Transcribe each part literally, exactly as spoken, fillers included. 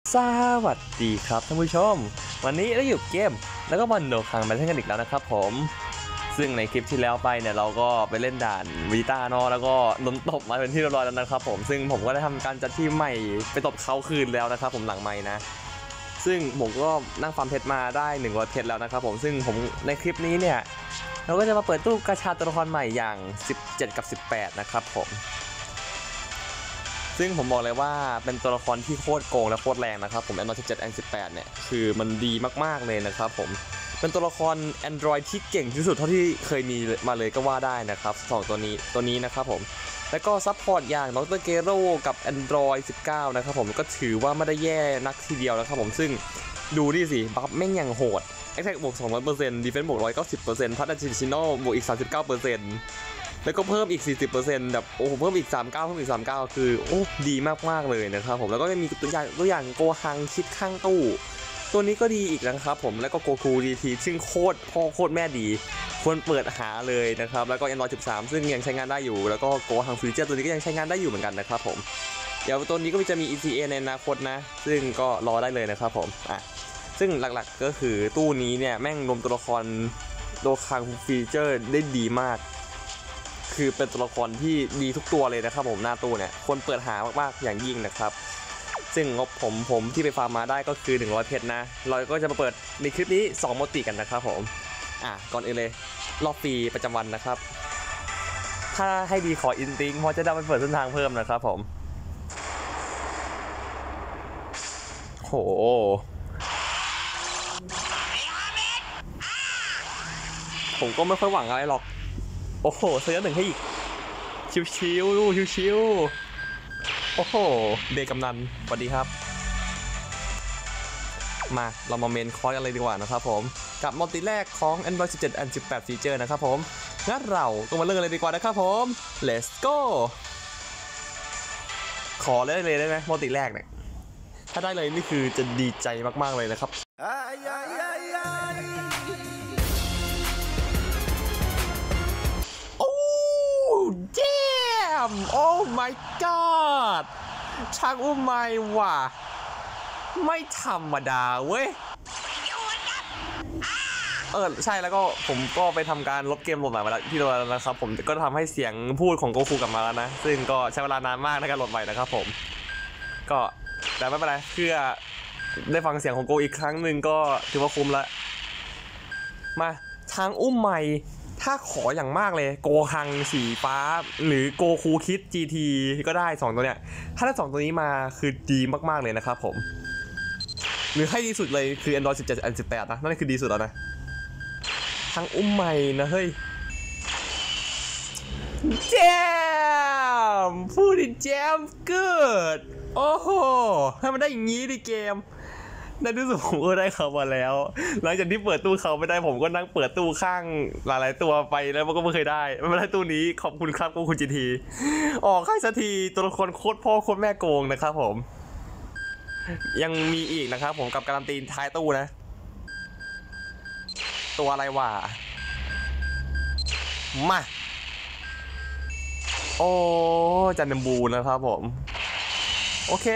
สวัสดีครับท่านผู้ชมวันนี้เราอยู่เกมแล้วก็บอลโดคังมาเล่นกันอีกแล้วนะครับผมซึ่งในคลิปที่แล้วไปเนี่ยเราก็ไปเล่นด่านวีต้าเนาะแล้วก็โดนตบมาเป็นที่เรียบร้อยแล้วนะครับผมซึ่งผมก็ได้ทำการจัดที่ใหม่ไปตบเขาคืนแล้วนะครับผมหลังใหม่นะซึ่งผมก็นั่งฟาร์มเพชรมาได้หนึ่งร้อยเพชรแล้วนะครับผมซึ่งผมในคลิปนี้เนี่ยเราก็จะมาเปิดตู้กาชาตัวละครใหม่อย่างสิบเจ็ดกับสิบแปดนะครับผมซึ่งผมบอกเลยว่าเป็นตัวละครที่โคตรโกงและโคตรแรงนะครับผม Android สิบเจ็ด and สิบแปดเนี่ยคือมันดีมากๆเลยนะครับผมเป็นตัวละคร Android ที่เก่งที่สุดเท่าที่เคยมีมาเลยก็ว่าได้นะครับสองตัวนี้ตัวนี้นะครับผมแล้วก็ซัพพอร์ตอย่างดร. เกโร่กับ Android สิบเก้านะครับผมก็ถือว่าไม่ได้แย่นักทีเดียวนะครับผมซึ่งดูดิสิบัฟแม่งอย่างโหด Attack บวก สองร้อยเปอร์เซ็นต์ Defense บวก หนึ่งร้อยเก้าสิบเปอร์เซ็นต์ Path Additional บวกอีก สามสิบเก้าเปอร์เซ็นต์แล้วก็เพิ่มอีก สี่สิบเปอร์เซ็นต์ แบบโอ้โหเพิ่มอีก สามสิบเก้า เพิ่มอีก สามสิบเก้า คือโอ้ดีมากๆเลยนะครับผมแล้วก็มีตัวอย่างตัวอย่างโกฮังคิดข้างตู้ตัวนี้ก็ดีอีกนะครับผมแล้วก็โกคูดีทีซึ่งโคตรพ่อโคตรแม่ดีควรเปิดหาเลยนะครับแล้วก็ Android สิบสามซึ่งยังใช้งานได้อยู่แล้วก็โกฮังฟิวเจอร์ตัวนี้ก็ยังใช้งานได้อยู่เหมือนกันนะครับผมเดี๋ยวตัวนี้ก็จะมี อี ซี เอ ในอนาคตนะซึ่งก็รอได้เลยนะครับผมอ่ะซึ่งหลักๆก็คือตู้นี้เนี่ยแม่งรวมตัวละครโดคังฟีเจอร์ได้ดีมากคือเป็นตัวละครที่ดีทุกตัวเลยนะครับผมหน้าตู้เนี่ยควรเปิดหามากๆอย่างยิ่งนะครับซึ่งงบผมผมที่ไปฟาร์มมาได้ก็คือหนึ่งร้อยเพชรนะเราก็จะมาเปิดในคลิปนี้สองโมติกันนะครับผมอ่ะก่อนอื่นเลยรอบฟรีประจำวันนะครับถ้าให้ดีขออินติ้งเพราะจะได้ไปเปิดเส้นทางเพิ่มนะครับผมโหผมก็ไม่ค่อยหวังอะไรหรอกโอ้โหเซอร์หนึ่งให้อีกชิวๆดูชิวๆโอ้โหเดกำนันสวัสดีครับมาเรามาเมนคอร์สกันเลยดีกว่านะครับผมกับมัลติแรกของ Android สิบเจ็ด and สิบแปด ฟีเจอร์นะครับผมงั้นเราก็มาเริ่มกันเลยดีกว่านะครับผม let's go ขอเลยเลยได้ไหมมัลติแรกเนี่ยถ้าได้เลยนี่คือจะดีใจมากๆเลยนะครับเจมโอ้ my god ช่างอุ้มไม่ว่ะไม่ธรรมดาเว้ยเออใช่แล้วก็ผมก็ไปทำการลบเกมโหลดใหม่มาแล้วที่ตัวแล้วนะครับผมก็ทำให้เสียงพูดของโกคูกลับมาแล้วนะซึ่งก็ใช้เวลานานมากในการโหลดใหม่นะครับผมก็แต่ไม่เป็นไรเพื่อได้ฟังเสียงของโกอีกครั้งหนึ่งก็ถือว่าคุ้มละมาทางอุ้มใหม่ถ้าขออย่างมากเลยโกฮังสีฟ้าหรือโกคูคิด จี ที ก็ได้สองตัวเนี้ยถ้าได้สองตัวนี้มาคือดีมากๆเลยนะครับผมหรือให้ดีสุดเลยคือ Android สิบเจ็ด and สิบแปดนะนั่นคือดีสุดแล้วนะทางอุ้มใหม่นะเฮ้ยแจมพูดดิแจมเกิดโอ้โหให้มันได้อย่างนี้ดิเกมในที่สุดผมก็ได้เขามาแล้วหลังจากที่เปิดตู้เขาไม่ได้ผมก็นั่งเปิดตู้ข้างหลายๆตัวไปแล้วมันก็ไม่เคยได้ไม่เป็นไรตู้นี้ขอบคุณครับขอบคุณจีทีออกให้สักทีตัวละครโคตรพ่อโคตรแม่โกงนะครับผมยังมีอีกนะครับผมกับการันตีท้ายตู้นะตัวอะไรวะมาโอ้จันทบูนะครับผมโอเค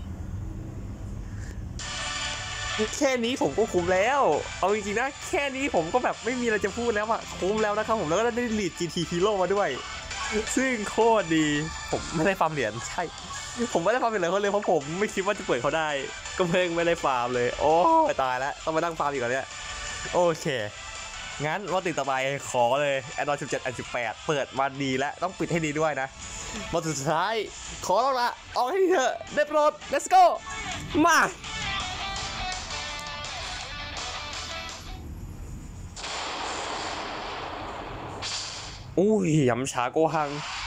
แค่นี้ผมก็คุ้มแล้วเอาจริงๆนะแค่นี้ผมก็แบบไม่มีอะไรจะพูดแล้วอะคุ้มแล้วนะครับผมแล้วก็ได้ลีด จี ที Hero มาด้วยซึ่งโคตรดีผมไม่ได้ฟาร์มเหรียญใช่ผมไม่ได้ฟาร์มเหรียญเขาเลยเพราะผมไม่คิดว่าจะเปิดเขาได้ก็เพิ่งไม่ได้ฟาร์มเลยโอ้ตายแล้วต้องมานั่งฟาร์มอีกแล้วเนี่ยโอเคงั้นรอบติดต่อไปขอเลย Android สิบเจ็ด and สิบแปดเปิดมาดีแล้วต้องปิดให้ดีด้วยนะมาสุดท้ายขอแล้วละออกให้เถอะได้โปรด let's go มาอุ้ยยำชาโกฮัง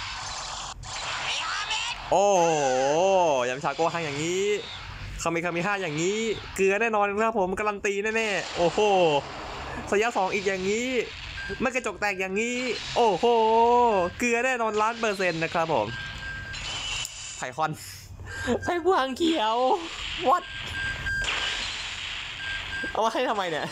โอ้โหยำชาโกฮังอย่างนี้คามิคามิห้าอย่างนี้เกลือแน่นอนครับผมการันตีแน่ๆโอ้โหสยามสองอีกอย่างนี้ไม่กระจกแตกอย่างนี้โอ้โหเกลือแน่นอนล้านเปอร์เซ็นต์นะครับผมไผ่คอนไผ่พวงเขียววัดเอามาให้ทำไมเนี่ย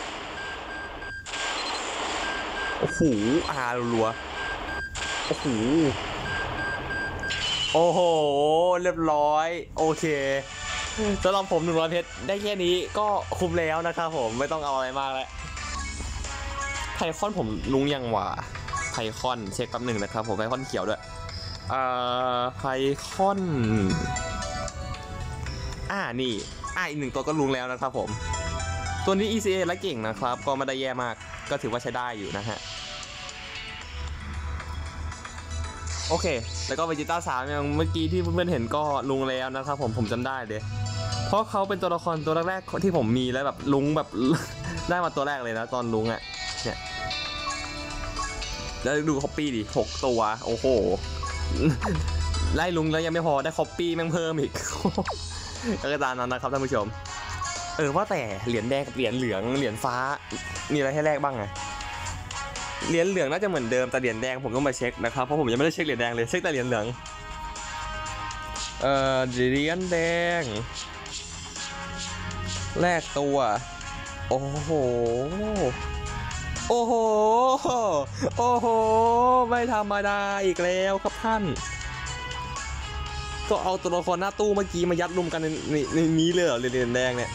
โอ้โหอารัวโอ้โหโอ้โหเรียบร้อยโอเคสำหรับผมหนึ่งร้อยเพชรได้แค่นี้ก็คุ้มแล้วนะครับผมไม่ต้องเอาอะไรมากแล้วไพคอนผมลุงยังหว่าไพคอนเช็คแป๊บหนึ่งนะครับผมไพคอนเขียวด้วยอ่าไพคอนอ่านี่อ่าอีกหนึ่งตัวก็ลุงแล้วนะครับผมตัวนี้ อี ซี เอ และเก่งนะครับก็ไม่ได้แย่มากก็ถือว่าใช้ได้อยู่นะฮะโอเคแล้วก็เวจิต้าสามอย่างเมื่อกี้ที่เพื่อนๆเห็นก็ลุงแล้วนะครับผมผมจำได้เลยเพราะเขาเป็นตัวละครตัวแรกๆที่ผมมีแล้วแบบลุงแบบ ได้มาตัวแรกเลยนะตอนลุงอ่ะเนี่ยแล้วดูคอปปี้ดิหกตัวโอ้โหไล่ลุงแล้วยังไม่พอได้คอปปี้แม่งเพิ่มอีก ก็ตามนั้นนะครับท่านผู้ชมเออว่าแต่เหรียญแดงกับเหรียญเหลืองเหรียญฟ้ามีอะไรให้แลกบ้างไงเหรียญเหลืองน่าจะเหมือนเดิมแต่เหรียญแดงผมต้องมาเช็คนะครับเพราะผมยังไม่ได้เช็คเหรียญแดงเลยเช็คแต่เหรียญเหลืองเอ่อเหรียญแดงแลกตัวโอ้โหโอ้โหโอ้โหไม่ธรรมดาอีกแล้วครับท่านก็เอาตัวละครหน้าตู้เมื่อกี้มายัดรวมกันในในนี้เลยเหรอเหรียญแดงเนี่ย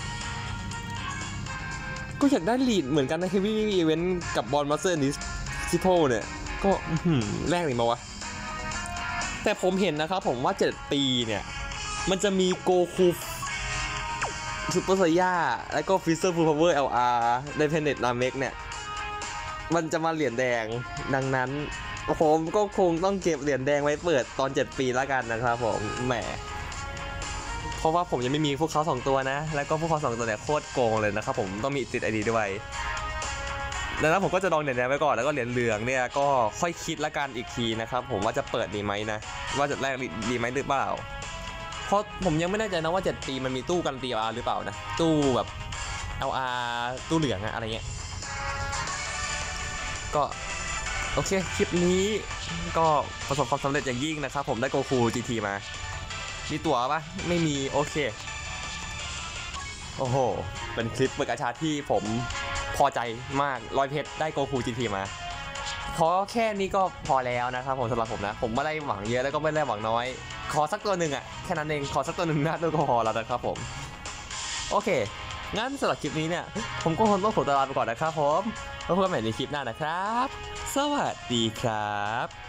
ก็อยากได้ลีดเหมือนกันนะเฮฟวี่อีเวนต์กับบอลมาสเตอร์นิสซิโพเนี่ยก็แรกเลยมาวะแต่ผมเห็นนะครับผมว่าเจ็ดปีเนี่ยมันจะมีโกคูซูเปอร์ไซย่าแล้วก็ฟิสเซอร์ฟูลพาวเวอร์ แอล อาร์ ในเพเน็ตนาเมกเนี่ยมันจะมาเหรียญแดงดังนั้นผมก็คงต้องเก็บเหรียญแดงไว้เปิดตอนเจ็ดปีแล้วกันนะครับผมแหมเพราะว่าผมยังไม่มีพวกเขาสองตัวนะแล้วก็พวกเขาสองตัวเนี่ยโคตรโกงเลยนะครับผมต้องมีติดไอดีด้วยดังนั้นผมก็จะลองเหรียญแดงไว้ก่อนแล้วก็เหรียญเหลืองเนี่ยก็ค่อยคิดละกันอีกทีนะครับผมว่าจะเปิดดีไหมนะว่าจะแรกดีไหมหรือเปล่าเพราะผมยังไม่แน่ใจนะว่าเจ็ดปีมันมีตู้กันตี แอล อาร์ หรือเปล่านะตู้แบบ แอล อาร์ ตู้เหลืองอะอะไรเงี้ยก็โอเคคลิปนี้ก็ประสบความสำเร็จอย่างยิ่งนะครับผมได้โกคู จี ที มามีตั๋วปะไม่มีโอเคโอ้โหเป็นคลิปเปิดกาชาที่ผมพอใจมากร้อยเพชรได้โกคู จี ที มาเพราะแค่นี้ก็พอแล้วนะครับผมสำหรับผมนะผมไม่ได้หวังเยอะแล้วก็ไม่ได้หวังน้อยขอสักตัวหนึ่งอะแค่นั้นเองขอสักตัวหนึ่งหน้าตัวก็พอแล้วนะครับผมโอเคงั้นสำหรับคลิปนี้เนี่ยผมก็คงต้องขอตัวลาไปก่อนนะครับผมแล้วพบกันใหม่ในคลิปหน้านะครับสวัสดีครับ